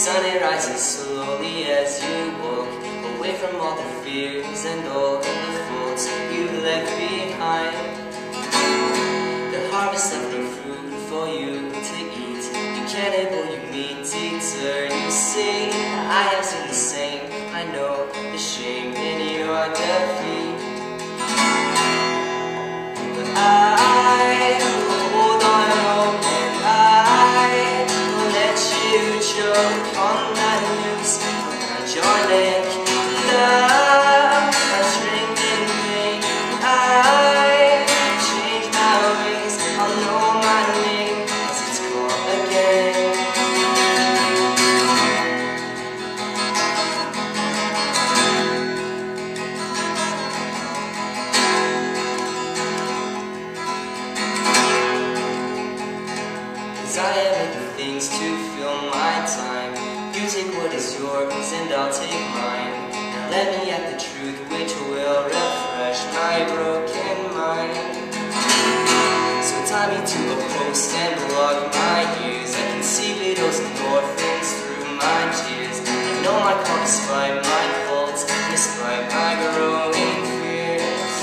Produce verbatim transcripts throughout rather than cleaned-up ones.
sun it rises slowly as you walk away from all the fears and all the faults you left behind. The harvest of the fruit for you to eat, you can't able you meet deter. You see, I have seen the same, I know the shame in your defeat. But I will hold on hope, and I will let you choke on that noose around your neck. Love, I drink in vain. I change my ways, I'll know my name as it's called again. Cause I have the things to fill my time. You take what is yours and I'll take mine. Now let me at the truth which will refresh my broken mind. So tie me to a post and block my ears. I can see widows and orphans through my tears. I know my call despite my faults, despite my growing fears.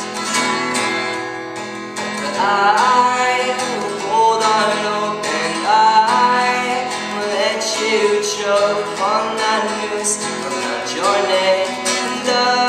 But I will hold on hope, and I will let you choke on that noose around your neck. And I